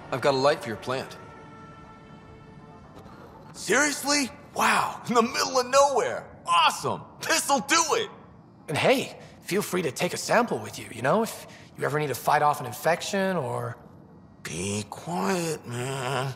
I've got a light for your plant. Seriously? Wow, in the middle of nowhere. Awesome. This'll do it. And hey, feel free to take a sample with you, you know, if you ever need to fight off an infection or... Be quiet, man.